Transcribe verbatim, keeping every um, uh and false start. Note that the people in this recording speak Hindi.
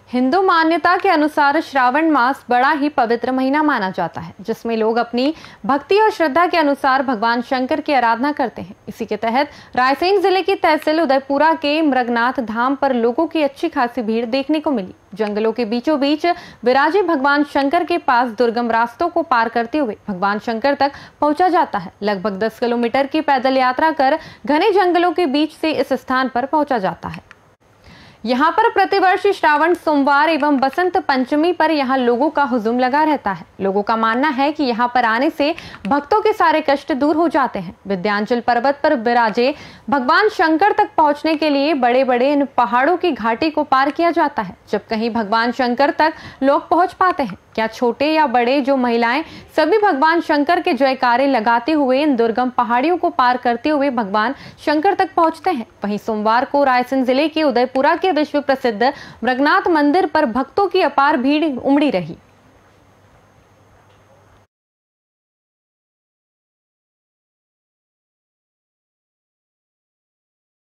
हिंदू मान्यता के अनुसार श्रावण मास बड़ा ही पवित्र महीना माना जाता है, जिसमें लोग अपनी भक्ति और श्रद्धा के अनुसार भगवान शंकर की आराधना करते हैं। इसी के तहत रायसेन जिले की तहसील उदयपुरा के मृगनाथ धाम पर लोगों की अच्छी खासी भीड़ देखने को मिली। जंगलों के बीचों बीच विराजे भगवान शंकर के पास दुर्गम रास्तों को पार करते हुए भगवान शंकर तक पहुंचा जाता है। लगभग दस किलोमीटर की पैदल यात्रा कर घने जंगलों के बीच से इस स्थान पर पहुंचा जाता है। यहाँ पर प्रतिवर्ष श्रावण सोमवार एवं बसंत पंचमी पर यहाँ लोगों का हुजूम लगा रहता है। लोगों का मानना है कि यहाँ पर आने से भक्तों के सारे कष्ट दूर हो जाते हैं। विंध्याचल पर्वत पर विराजे भगवान शंकर तक पहुँचने के लिए बड़े बड़े इन पहाड़ों की घाटी को पार किया जाता है। जब कहीं भगवान शंकर तक लोग पहुँच पाते हैं, क्या छोटे या बड़े, जो महिलाएं सभी भगवान शंकर के जयकारे लगाते हुए इन दुर्गम पहाड़ियों को पार करते हुए भगवान शंकर तक पहुंचते हैं। वहीं सोमवार को रायसेन जिले के उदयपुरा के विश्व प्रसिद्ध मृगनाथ मंदिर पर भक्तों की अपार भीड़ उमड़ी रही।